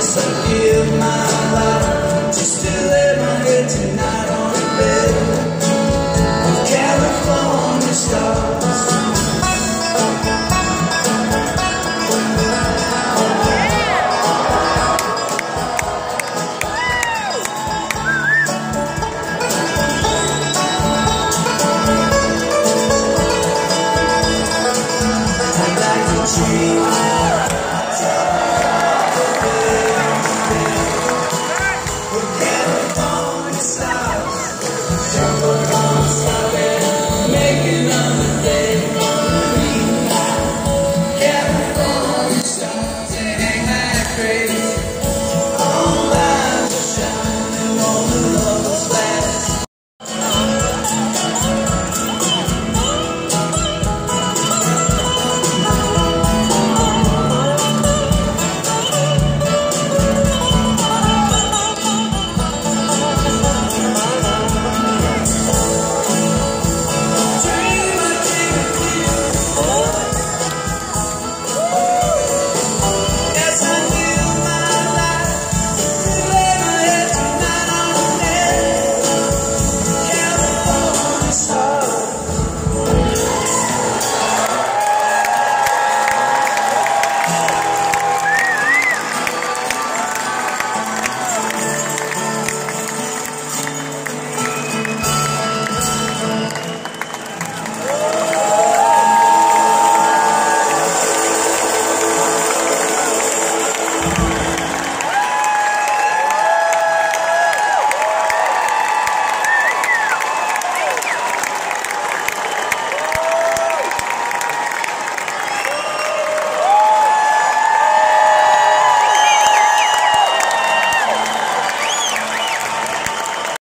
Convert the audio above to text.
guess I'd give my life just to lay my head tonight on a bed of California stars. I'd like to dream making another day. California stars, they ain't that crazy.